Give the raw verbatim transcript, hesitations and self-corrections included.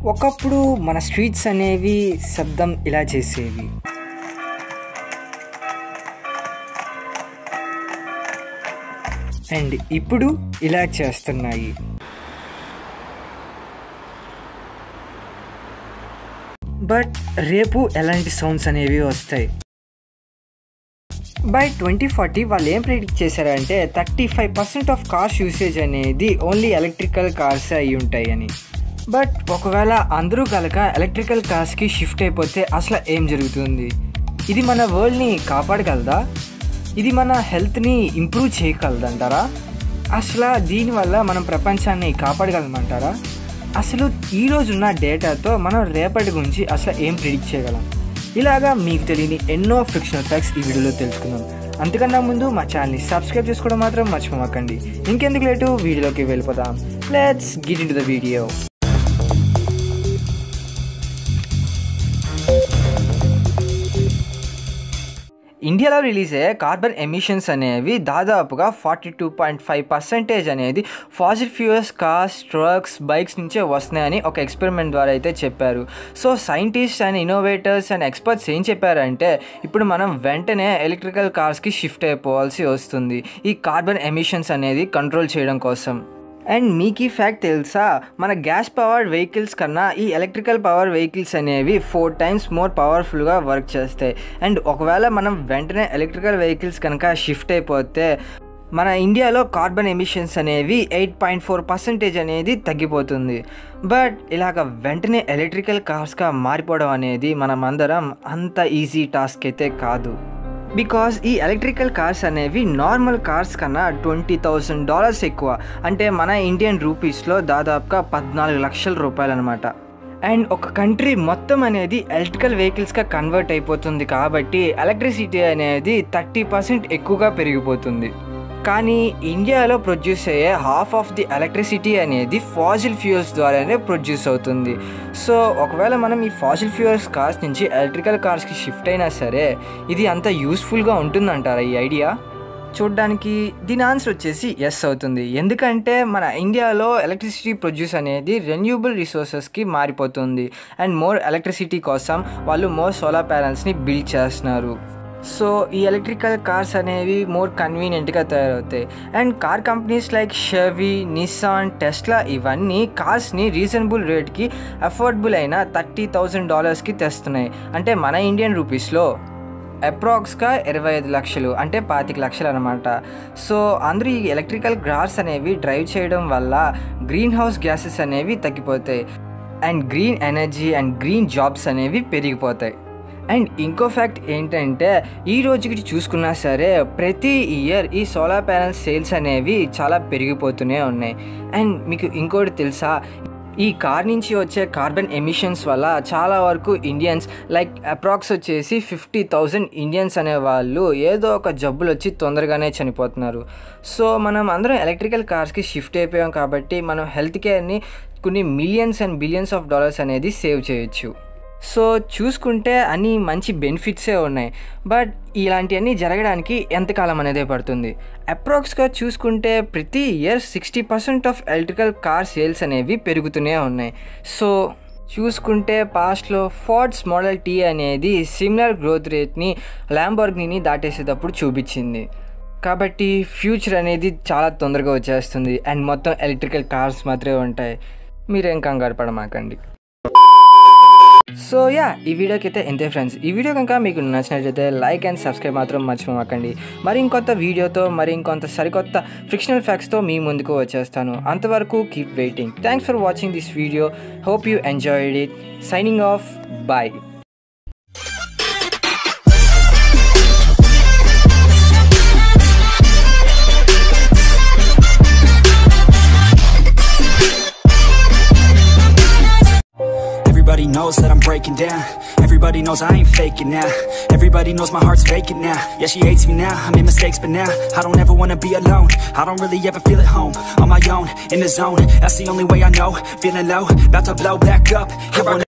ఒకప్పుడు మన స్ట్రీట్స్ అనేవి శబ్దం ఇలా చేసేవి. అండ్ ఇప్పుడు ఇలా చేస్తున్నాయి. బట్ రేపు ఎలాంటి సౌండ్స్ అనేవి వస్తాయి? బై ట్వంటీ ఫార్టీ వాళ్ళు ఏం ప్రెడిక్ట్ చేశారంటే thirty five percent of cars usage అనేది ఓన్లీ ఎలక్ట్రికల్ కార్స్ అయి ఉంటాయి అని. బట్ ఒకవేళ అందరూ కనుక ఎలక్ట్రికల్ కార్స్కి షిఫ్ట్ అయిపోతే అసలు ఏం జరుగుతుంది? ఇది మన వరల్డ్ని కాపాడగలదా? ఇది మన హెల్త్ని ఇంప్రూవ్ చేయగలదంటారా? అసలు దీనివల్ల మనం ప్రపంచాన్ని కాపాడగలమంటారా? అసలు ఈరోజున్న డేటాతో మనం రేపటి గురించి అసలు ఏం ప్రిడిక్ట్ చేయగలం? ఇలాగా మీకు తెలియని ఎన్నో ఫిక్షనల్ ఫ్యాక్ట్స్ ఈ వీడియోలో తెలుసుకుందాం. అంతకన్నా ముందు మా ఛానల్ని సబ్స్క్రైబ్ చేసుకోవడం మాత్రం మర్చిపోకండి. ఇంకెందుకు లేటు వీడియోలోకి వెళ్ళిపోదాం. Let's get into the video. ఇండియాలో రిలీజ్ అయ్యే కార్బన్ ఎమిషన్స్ అనేవి దాదాపుగా forty two point five percentage అనేది fossil fuels cars, trucks, bikes నుంచే వస్తున్నాయని ఒక ఎక్స్పెరిమెంట్ ద్వారా అయితే చెప్పారు. So scientist and innovators and experts ఏం చెప్పారంటే ఇప్పుడు మనం వెంటనే ఎలక్ట్రికల్ కార్స్కి షిఫ్ట్ అయిపోవాల్సి వస్తుంది ఈ కార్బన్ ఎమిషన్స్ అనేది కంట్రోల్ చేయడం కోసం. అండ్ మీకు ఈ ఫ్యాక్ట్ తెలుసా, మన గ్యాస్ పవర్డ్ వెహికల్స్ కన్నా ఈ ఎలక్ట్రికల్ పవర్ వెహికల్స్ అనేవి ఫోర్ టైమ్స్ మోర్ పవర్ఫుల్గా వర్క్ చేస్తాయి. అండ్ ఒకవేళ మనం వెంటనే ఎలక్ట్రికల్ వెహికల్స్ కనుక షిఫ్ట్ అయిపోతే మన ఇండియాలో కార్బన్ ఎమిషన్స్ అనేవి ఎయిట్ పాయింట్ ఫోర్ పర్సెంటేజ్ అనేది తగ్గిపోతుంది. బట్ ఇలాగ వెంటనే ఎలక్ట్రికల్ కార్స్గా మారిపోవడం అనేది మనమందరం అంత ఈజీ టాస్క్ అయితే కాదు. బికాజ్ ఈ ఎలక్ట్రికల్ కార్స్ అనేవి నార్మల్ కార్స్ కన్నా ట్వంటీ థౌజండ్ డాలర్స్ ఎక్కువ, అంటే మన ఇండియన్ రూపీస్లో దాదాపుగా పద్నాలుగు లక్షల రూపాయలు అనమాట. అండ్ ఒక కంట్రీ మొత్తం అనేది ఎలక్ట్రికల్ వెహికల్స్గా కన్వర్ట్ అయిపోతుంది కాబట్టి ఎలక్ట్రిసిటీ అనేది థర్టీ పర్సెంట్ ఎక్కువగా పెరిగిపోతుంది. కానీ ఇండియాలో ప్రొడ్యూస్ అయ్యే హాఫ్ ఆఫ్ ది ఎలక్ట్రిసిటీ అనేది ఫాసిల్ ఫ్యూయల్స్ ద్వారానే ప్రొడ్యూస్ అవుతుంది. సో ఒకవేళ మనం ఈ ఫాసిల్ ఫ్యూయల్స్ కార్స్ నుంచి ఎలక్ట్రికల్ కార్స్కి షిఫ్ట్ అయినా సరే ఇది అంత యూస్ఫుల్గా ఉంటుందంటారా ఈ ఐడియా? చూడ్డానికి దీని ఆన్సర్ వచ్చేసి ఎస్ అవుతుంది. ఎందుకంటే మన ఇండియాలో ఎలక్ట్రిసిటీ ప్రొడ్యూస్ అనేది రెన్యూబుల్ రిసోర్సెస్కి మారిపోతుంది. అండ్ మోర్ ఎలక్ట్రిసిటీ కోసం వాళ్ళు మోర్ సోలార్ ప్యానల్స్ని బిల్డ్ చేస్తున్నారు. సో ఈ ఎలక్ట్రికల్ కార్స్ అనేవి మోర్ కన్వీనియంట్గా తయారవుతాయి. And car companies like Chevy, Nissan, Tesla ఇవన్నీ కార్స్ని రీజనబుల్ రేట్కి అఫోర్డబుల్ అయిన థర్టీ థౌజండ్ డాలర్స్కి తెస్తున్నాయి. అంటే మన ఇండియన్ రూపీస్లో అప్రాక్స్గా ఇరవై ఐదు లక్షలు అంటే పాతిక లక్షలు అనమాట. సో అందరూ ఈ ఎలక్ట్రికల్ కార్స్ అనేవి డ్రైవ్ చేయడం వల్ల గ్రీన్ హౌస్ గ్యాసెస్ అనేవి తగ్గిపోతాయి. And green energy and green jobs అనేవి పెరిగిపోతాయి. అండ్ ఇంకో ఫ్యాక్ట్ ఏంటంటే ఈ రోజుకి చూసుకున్నా సరే ప్రతి ఇయర్ ఈ సోలార్ ప్యానల్ సేల్స్ అనేవి చాలా పెరిగిపోతూనే ఉన్నాయి. అండ్ మీకు ఇంకోటి తెలుసా, ఈ కార్ నుంచి వచ్చే కార్బన్ ఎమిషన్స్ వల్ల చాలా వరకు ఇండియన్స్ లైక్ అప్రాక్స్ వచ్చేసి ఫిఫ్టీ థౌజండ్ ఇండియన్స్ అనేవాళ్ళు ఏదో ఒక జబ్బులు వచ్చి తొందరగానే చనిపోతున్నారు. సో మనం అందరం ఎలక్ట్రికల్ కార్స్కి షిఫ్ట్ అయిపోయాం కాబట్టి మనం హెల్త్ కేర్ని కొన్ని millions and billions of dollars అనేది సేవ్ చేయొచ్చు. సో చూసుకుంటే అన్నీ మంచి బెనిఫిట్సే ఉన్నాయి. బట్ ఇలాంటివన్నీ జరగడానికి ఎంతకాలం అనేదే పడుతుంది. అప్రాక్స్గా చూసుకుంటే ప్రతి year sixty percent of electrical car sales అనేవి పెరుగుతూనే ఉన్నాయి. సో చూసుకుంటే పాస్ట్లో ఫోర్డ్స్ మోడల్ టీ అనేది సిమిలర్ గ్రోత్ రేట్ని ల్యాంబోర్గిని దాటేసేటప్పుడు చూపించింది. కాబట్టి ఫ్యూచర్ అనేది చాలా తొందరగా వచ్చేస్తుంది. అండ్ మొత్తం ఎలక్ట్రికల్ కార్స్ మాత్రమే ఉంటాయి. మీరేం కంగారు పడమాకండి. సో యా ఈ వీడియోకి అయితే ఎంతే ఫ్రెండ్స్. ఈ వీడియో కనుక మీకు నచ్చినట్లయితే లైక్ అండ్ సబ్స్క్రైబ్ మాత్రం మర్చిపోకండి. మరి ఇంకొంత వీడియోతో మరి ఇంకొంత సరికొత్త ఫిక్షనల్ ఫ్యాక్ట్స్తో మీ ముందుకు వచ్చేస్తాను. అంతవరకు keep waiting. Thanks for watching this video. Hope you enjoyed it. Signing off. Bye. Everybody knows that I'm breaking down. Everybody knows I ain't faking now. Everybody knows my heart's vacant now. Yeah, she hates me now, I made mistakes but now I don't ever wanna be alone. I don't really ever feel at home. On my own, in the zone, that's the only way I know. Feeling low, about to blow back up. Here I